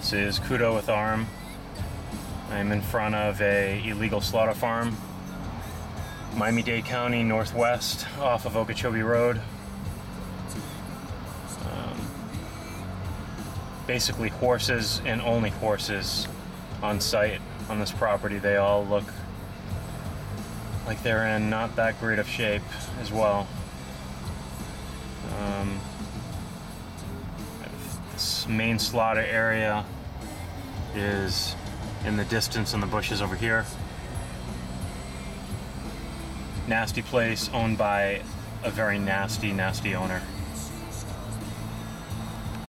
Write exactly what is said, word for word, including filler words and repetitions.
This is Kudo with Arm. I'm in front of a illegal slaughter farm, Miami-Dade County, northwest, off of Okeechobee Road. Um, basically horses and only horses on site on this property. They all look like they're in not that great of shape as well. Um, this main slaughter area is in the distance in the bushes over here. Nasty place owned by a very nasty, nasty owner.